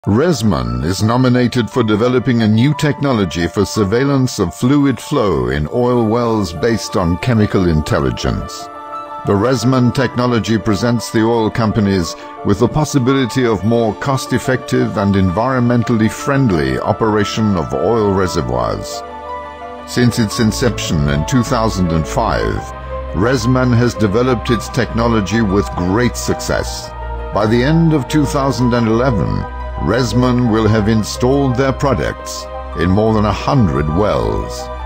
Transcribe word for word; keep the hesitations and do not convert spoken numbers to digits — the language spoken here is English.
ResMan is nominated for developing a new technology for surveillance of fluid flow in oil wells based on chemical intelligence. The ResMan technology presents the oil companies with the possibility of more cost-effective and environmentally friendly operation of oil reservoirs. Since its inception in two thousand five, ResMan has developed its technology with great success. By the end of two thousand eleven, ResMan will have installed their products in more than a hundred wells.